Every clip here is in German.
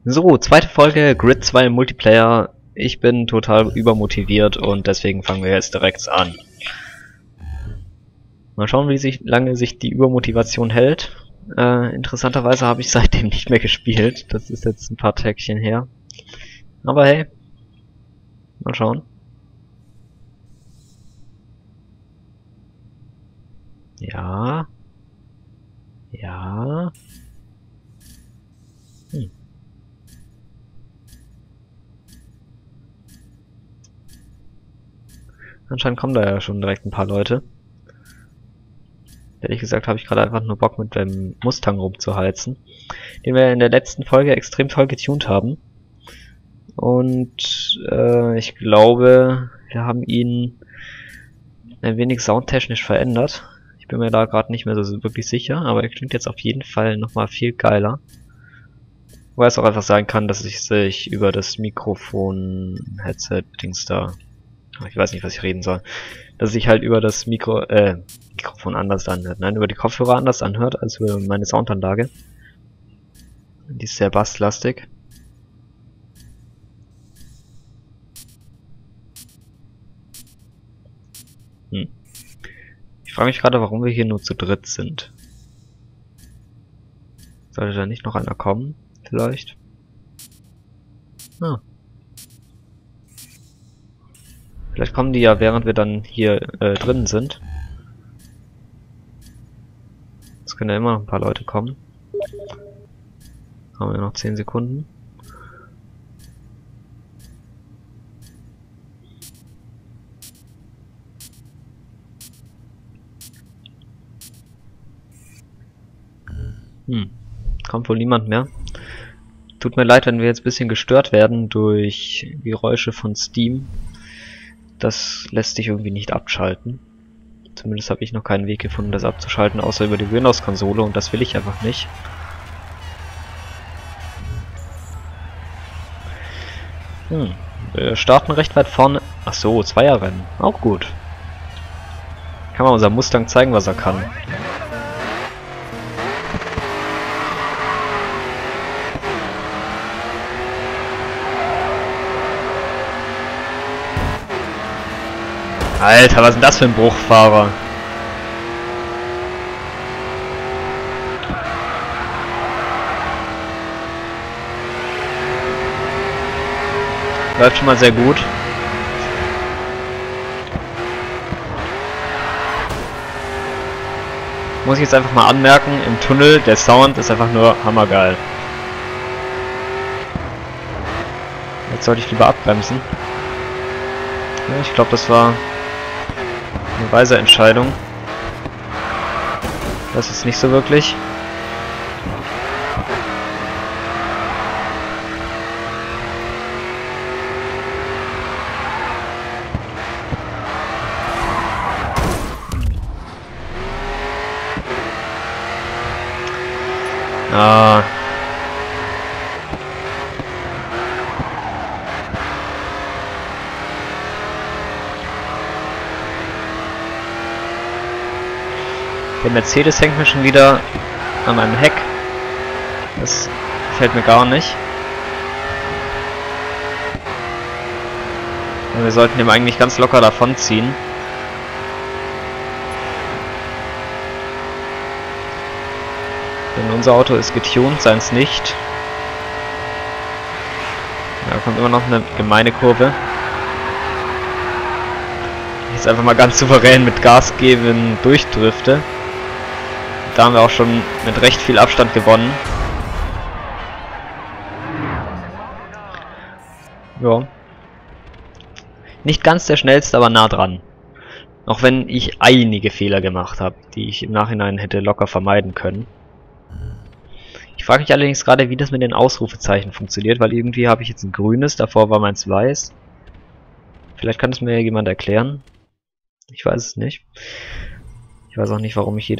So, zweite Folge Grid 2 Multiplayer. Ich bin total übermotiviert und deswegen fangen wir jetzt direkt an. Mal schauen, lange sich die Übermotivation hält. Interessanterweise habe ich seitdem nicht mehr gespielt. Das ist jetzt ein paar Tägchen her. Aber hey, mal schauen. Ja. Ja. Anscheinend kommen da ja schon direkt ein paar Leute. Ehrlich gesagt habe ich gerade einfach nur Bock, mit dem Mustang rumzuheizen, den wir in der letzten Folge extrem toll getuned haben. Und ich glaube, wir haben ihn ein wenig soundtechnisch verändert. Ich bin mir da gerade nicht mehr so wirklich sicher, aber er klingt jetzt auf jeden Fall nochmal viel geiler. Wobei es auch einfach sein kann, dass ich sich über das Mikrofon-Headset-Dings da... Ich weiß nicht, was ich reden soll. Dass sich halt über das Mikrofon anders anhört. Nein, über die Kopfhörer anders anhört als über meine Soundanlage. Die ist sehr basslastig. Ich frage mich gerade, warum wir hier nur zu dritt sind. Sollte da nicht noch einer kommen? Vielleicht? Ah. Vielleicht kommen die ja, während wir dann hier drin sind. Es können ja immer noch ein paar Leute kommen. Haben wir noch 10 Sekunden. Kommt wohl niemand mehr. Tut mir leid, wenn wir jetzt ein bisschen gestört werden durch Geräusche von Steam. Das lässt sich irgendwie nicht abschalten. Zumindest habe ich noch keinen Weg gefunden, das abzuschalten, außer über die Windows-Konsole, und das will ich einfach nicht. Wir starten recht weit vorne. Ach so, Zweierrennen. Auch gut. Kann man unser Mustang zeigen, was er kann. Alter, was ist denn das für ein Bruchfahrer? Läuft schon mal sehr gut. Muss ich jetzt einfach mal anmerken, im Tunnel, der Sound ist einfach nur hammergeil. Jetzt sollte ich lieber abbremsen. Ja, ich glaube, das war eine weise Entscheidung. Das ist nicht so wirklich. Ah. Der Mercedes hängt mir schon wieder an meinem Heck. Das gefällt mir gar nicht. Und wir sollten ihm eigentlich ganz locker davonziehen. Denn unser Auto ist getuned, seins nicht. Da kommt immer noch eine gemeine Kurve. Ich jetzt einfach mal ganz souverän mit Gas geben durchdrifte. Da haben wir auch schon mit recht viel Abstand gewonnen. Ja. Nicht ganz der schnellste, aber nah dran. Auch wenn ich einige Fehler gemacht habe, die ich im Nachhinein hätte locker vermeiden können. Ich frage mich allerdings gerade, wie das mit den Ausrufezeichen funktioniert, weil irgendwie habe ich jetzt ein grünes, davor war meins weiß. Vielleicht kann es mir jemand erklären. Ich weiß es nicht. Ich weiß auch nicht, warum ich jeden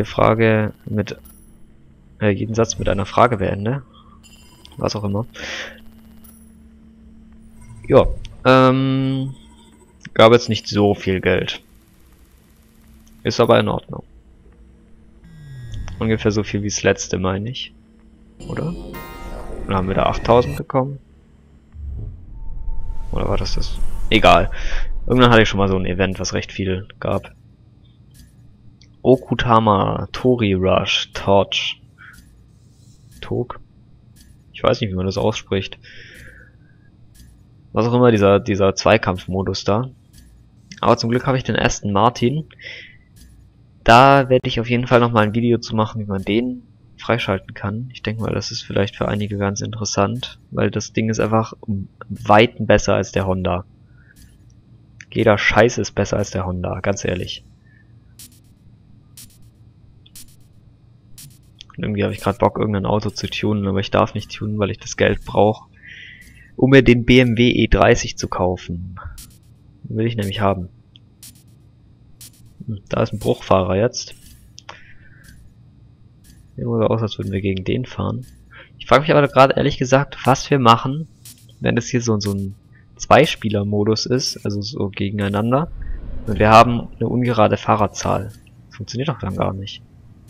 Satz mit einer Frage beende. Was auch immer. Ja, gab jetzt nicht so viel Geld. Ist aber in Ordnung. Ungefähr so viel wie das letzte, meine ich. Oder? Dann haben wir da 8000 bekommen. Oder war das das? Egal. Irgendwann hatte ich schon mal so ein Event, was recht viel gab. Okutama, Tori Rush, Torch. Tog? Ich weiß nicht, wie man das ausspricht. Was auch immer, dieser Zweikampfmodus da. Aber zum Glück habe ich den Aston Martin. Da werde ich auf jeden Fall nochmal ein Video zu machen, wie man den freischalten kann. Ich denke mal, das ist vielleicht für einige ganz interessant, weil das Ding ist einfach um Weiten besser als der Honda. Jeder Scheiß ist besser als der Honda, ganz ehrlich. Und irgendwie habe ich gerade Bock, irgendein Auto zu tunen, aber ich darf nicht tunen, weil ich das Geld brauche, um mir den BMW E30 zu kaufen. Den will ich nämlich haben. Da ist ein Bruchfahrer jetzt. Sieht so aus, als würden wir gegen den fahren. Ich frage mich aber gerade ehrlich gesagt, was wir machen, wenn das hier so ein Zweispieler-Modus ist, also so gegeneinander. Und wir haben eine ungerade Fahrerzahl. Das funktioniert doch dann gar nicht.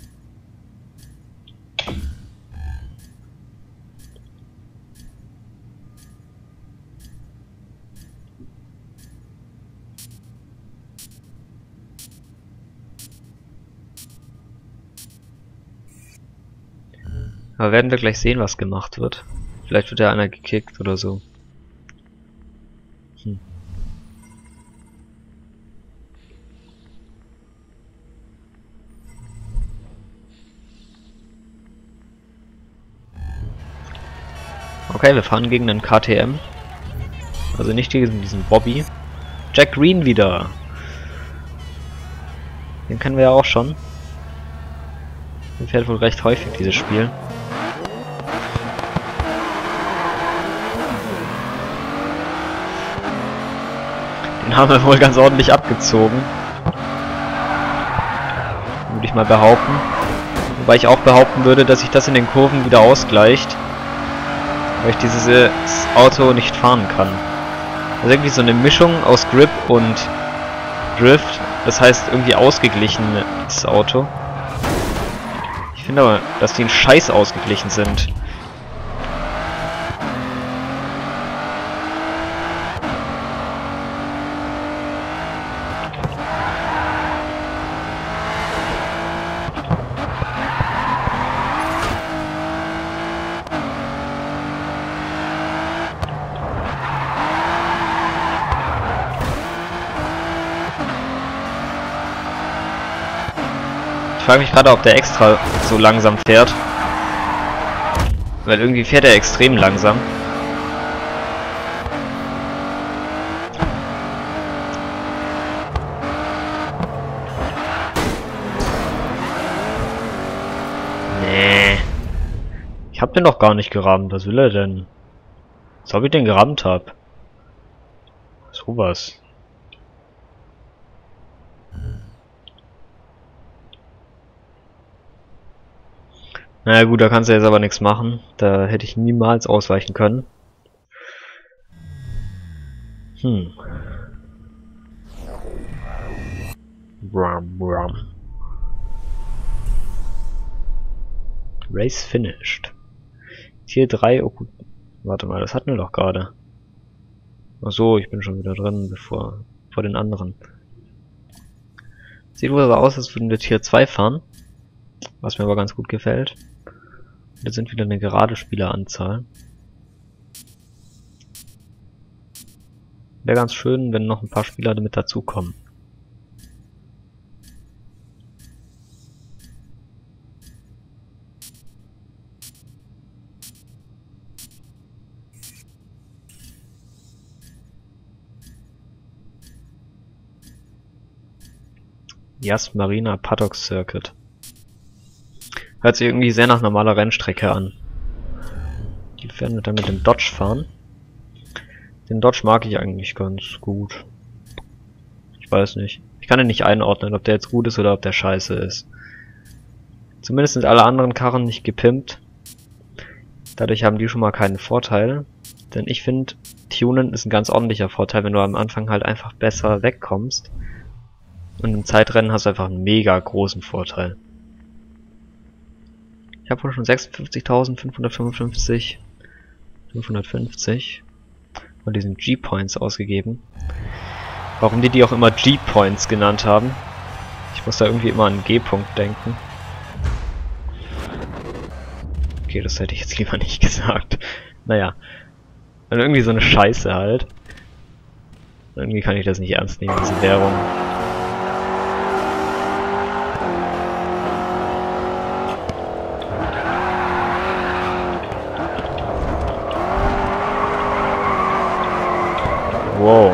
Aber werden wir gleich sehen, was gemacht wird. Vielleicht wird ja einer gekickt oder so. Okay, wir fahren gegen einen KTM. Also nicht gegen diesen Bobby. Jack Green wieder. Den kennen wir ja auch schon. Den fährt wohl recht häufig, dieses Spiel. Den haben wir wohl ganz ordentlich abgezogen. Würde ich mal behaupten. Wobei ich auch behaupten würde, dass sich das in den Kurven wieder ausgleicht. Weil ich dieses Auto nicht fahren kann. Also irgendwie so eine Mischung aus Grip und Drift. Das heißt irgendwie ausgeglichen, das Auto. Ich finde aber, dass die ein Scheiß ausgeglichen sind. Ich frage mich gerade, ob der extra so langsam fährt. Weil irgendwie fährt er extrem langsam. Nee. Ich hab den doch gar nicht gerammt. Was will er denn? Was ob ich den gerammt hab? Sowas. Naja gut, da kannst du jetzt aber nichts machen. Da hätte ich niemals ausweichen können. Race finished. Tier 3, oh gut. Warte mal, das hatten wir doch gerade. Ach so, ich bin schon wieder drin, vor den anderen. Sieht wohl so aus, als würden wir Tier 2 fahren. Was mir aber ganz gut gefällt. Jetzt sind wieder eine gerade Spieleranzahl. Wäre ganz schön, wenn noch ein paar Spieler damit dazukommen. Yas Marina Paddock Circuit. Hört sich irgendwie sehr nach normaler Rennstrecke an. Die werden wir dann mit dem Dodge fahren. Den Dodge mag ich eigentlich ganz gut. Ich weiß nicht. Ich kann ihn nicht einordnen, ob der jetzt gut ist oder ob der scheiße ist. Zumindest sind alle anderen Karren nicht gepimpt. Dadurch haben die schon mal keinen Vorteil. Denn ich finde, Tunen ist ein ganz ordentlicher Vorteil, wenn du am Anfang halt einfach besser wegkommst. Und im Zeitrennen hast du einfach einen mega großen Vorteil. Ich habe wohl schon 56.555. 550. Und diesen G-Points ausgegeben. Warum die auch immer G-Points genannt haben. Ich muss da irgendwie immer an G-Punkt denken. Okay, das hätte ich jetzt lieber nicht gesagt. Naja. Und irgendwie so eine Scheiße halt. Irgendwie kann ich das nicht ernst nehmen, diese Währung. Wow.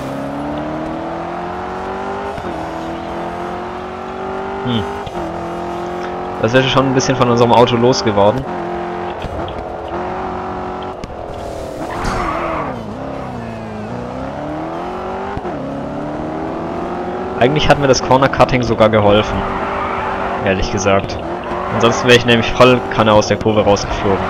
Das wäre schon ein bisschen von unserem Auto losgeworden. Eigentlich hat mir das Corner Cutting sogar geholfen. Ehrlich gesagt. Ansonsten wäre ich nämlich voll Kanne aus der Kurve rausgeflogen.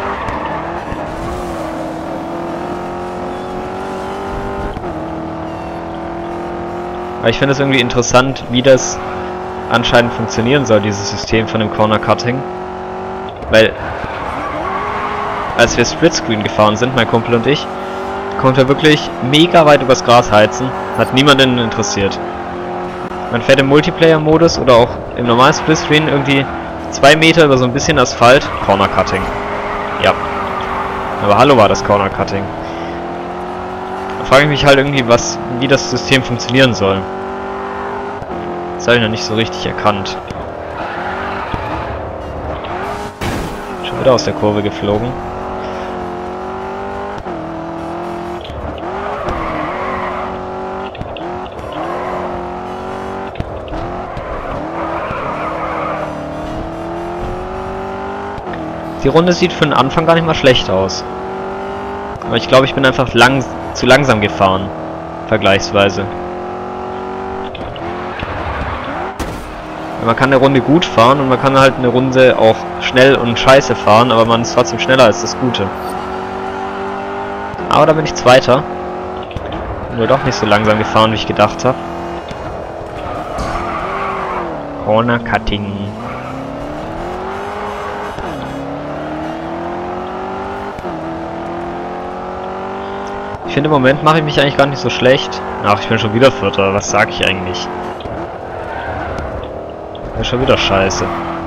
Aber ich finde es irgendwie interessant, wie das anscheinend funktionieren soll, dieses System von dem Corner Cutting. Weil, als wir Splitscreen gefahren sind, mein Kumpel und ich, konnte er wirklich mega weit übers Gras heizen. Hat niemanden interessiert. Man fährt im Multiplayer-Modus oder auch im normalen Splitscreen irgendwie 2 Meter über so ein bisschen Asphalt. Corner Cutting. Ja. Aber hallo war das Corner Cutting. Da frage ich mich halt irgendwie, wie das System funktionieren soll. Das habe ich noch nicht so richtig erkannt. Schon wieder aus der Kurve geflogen. Die Runde sieht für den Anfang gar nicht mal schlecht aus. Aber ich glaube, ich bin einfach zu langsam gefahren. Vergleichsweise. Man kann eine Runde gut fahren und man kann halt eine Runde auch schnell und scheiße fahren, aber man ist trotzdem schneller als das Gute. Aber da bin ich Zweiter. Nur doch nicht so langsam gefahren, wie ich gedacht habe. Corner Cutting. Ich finde, im Moment mache ich mich eigentlich gar nicht so schlecht. Ach, ich bin schon wieder Vierter. Was sag ich eigentlich? Das ist schon wieder scheiße.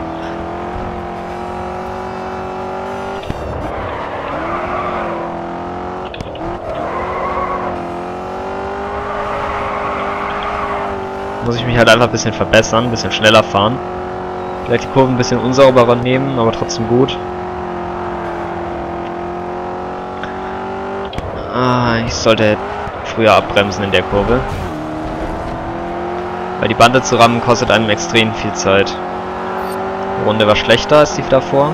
Muss ich mich halt einfach ein bisschen verbessern, ein bisschen schneller fahren. Vielleicht die Kurven ein bisschen unsauberer nehmen, aber trotzdem gut. Ich sollte früher abbremsen in der Kurve. Weil die Bande zu rammen kostet einem extrem viel Zeit. Die Runde war schlechter als die davor.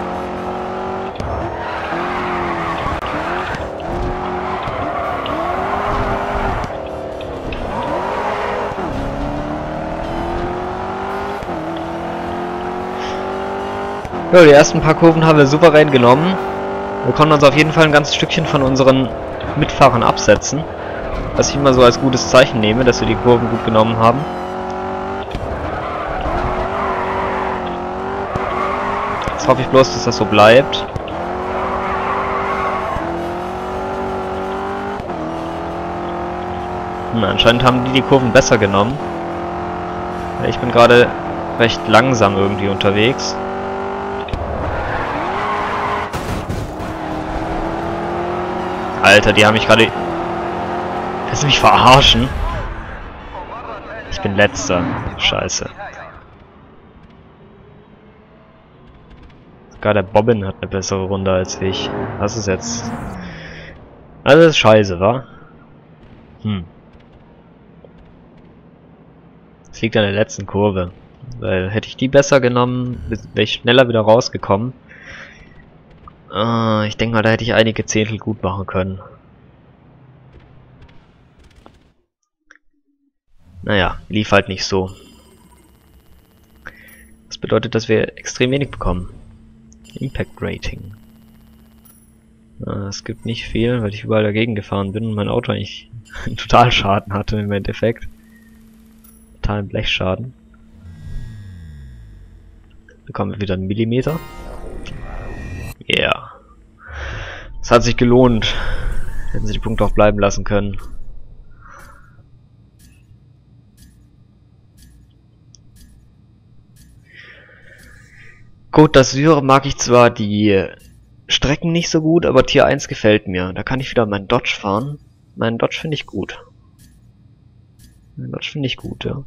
Ja, die ersten paar Kurven haben wir souverän genommen. Wir konnten uns auf jeden Fall ein ganzes Stückchen von unseren Mitfahrern absetzen. Was ich immer so als gutes Zeichen nehme, dass wir die Kurven gut genommen haben. Jetzt hoffe ich bloß, dass das so bleibt. Anscheinend haben die Kurven besser genommen. Ich bin gerade recht langsam irgendwie unterwegs. Alter, die haben mich gerade... Willst du mich verarschen? Ich bin Letzter. Scheiße. Sogar der Bobbin hat eine bessere Runde als ich. Was ist jetzt... Also das ist scheiße, wa? Das liegt an der letzten Kurve. Weil hätte ich die besser genommen, wäre ich schneller wieder rausgekommen. Ich denke mal, da hätte ich einige Zehntel gut machen können. Naja, lief halt nicht so. Das bedeutet, dass wir extrem wenig bekommen. Impact Rating. Es gibt nicht viel, weil ich überall dagegen gefahren bin und mein Auto eigentlich einen Totalschaden hatte im Endeffekt. Totalen Blechschaden. Bekommen wir wieder einen Millimeter. Ja. Yeah. Das hat sich gelohnt. Hätten sie die Punkte auch bleiben lassen können. Côte d'Azur mag ich zwar die Strecken nicht so gut, aber Tier 1 gefällt mir. Da kann ich wieder meinen Dodge fahren. Meinen Dodge finde ich gut. Ja.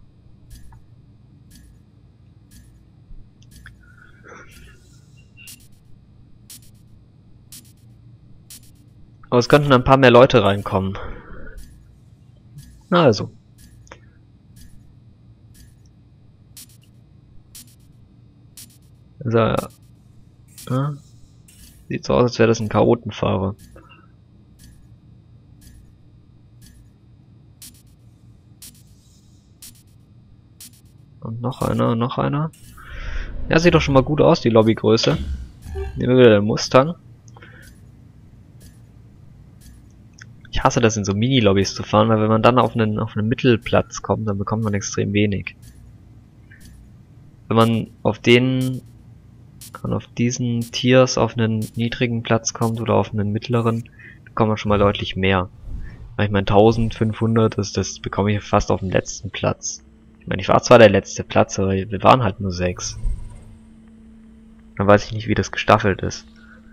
Aber es könnten ein paar mehr Leute reinkommen. Na also. Also, ja. Sieht so aus, als wäre das ein Chaotenfahrer. Und noch einer. Ja, sieht doch schon mal gut aus, die Lobbygröße. Nehmen wir wieder den Mustang. Ich hasse das, in so Mini-Lobbys zu fahren, weil wenn man dann auf einen Mittelplatz kommt, dann bekommt man extrem wenig. Wenn man auf diesen Tiers auf einen niedrigen Platz kommt oder auf einen mittleren, bekommt man schon mal deutlich mehr. Ich meine 1500, das bekomme ich fast auf dem letzten Platz. Ich meine, ich war zwar der letzte Platz, aber wir waren halt nur 6. Dann weiß ich nicht, wie das gestaffelt ist.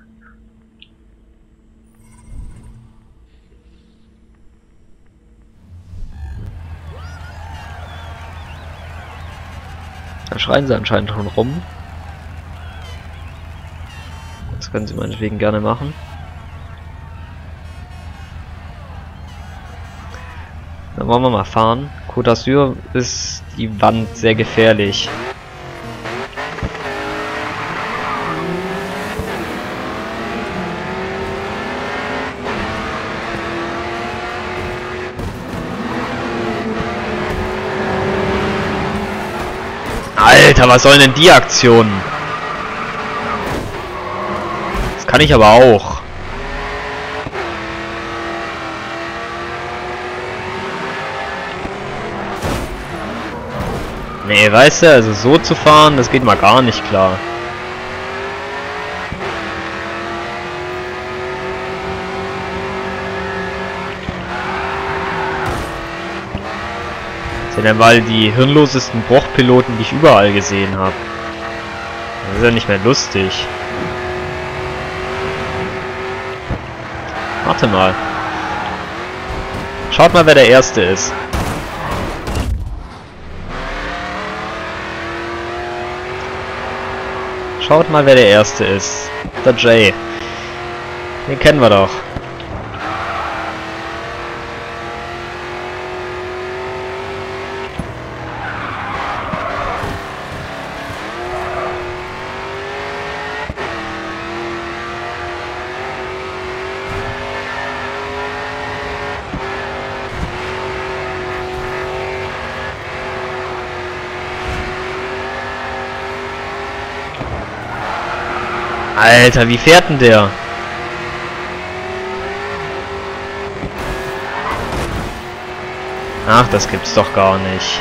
Da schreien sie anscheinend schon rum. Das können sie meinetwegen gerne machen. Dann wollen wir mal fahren. Côte d'Azur ist die Wand sehr gefährlich. Alter, was sollen denn die Aktionen? Das kann ich aber auch. Nee, weißt du, also so zu fahren, das geht mal gar nicht klar. Das sind ja mal die hirnlosesten Bruchpiloten, die ich überall gesehen habe. Das ist ja nicht mehr lustig. Warte mal. Schaut mal, wer der Erste ist. Schaut mal, wer der Erste ist. Der Jay. Den kennen wir doch. Alter, wie fährt denn der? Ach, das gibt's doch gar nicht.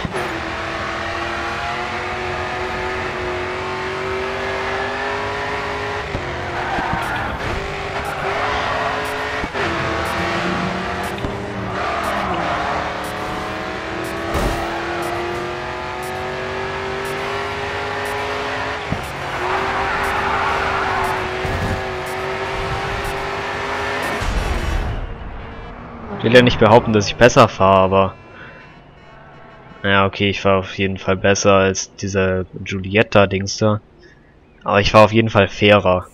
Ich will ja nicht behaupten, dass ich besser fahre, aber... Ja, okay, ich fahre auf jeden Fall besser als dieser Giulietta-Dings da. Aber ich fahre auf jeden Fall fairer.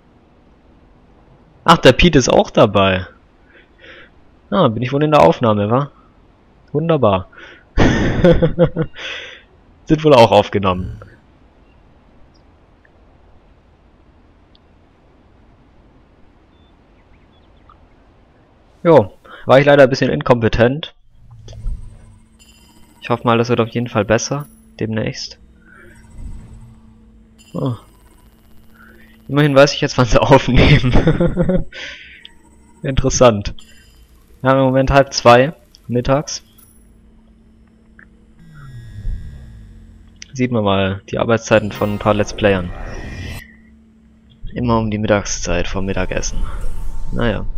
Ach, der Pete ist auch dabei. Ah, bin ich wohl in der Aufnahme, wa? Wunderbar. Sind wohl auch aufgenommen. Jo, war ich leider ein bisschen inkompetent. Ich hoffe mal, das wird auf jeden Fall besser demnächst. Oh. Immerhin weiß ich jetzt, wann sie aufnehmen. Interessant. Wir haben im Moment 1:30 mittags. Sieht man mal die Arbeitszeiten von ein paar Let's Playern. Immer um die Mittagszeit vom Mittagessen. Naja.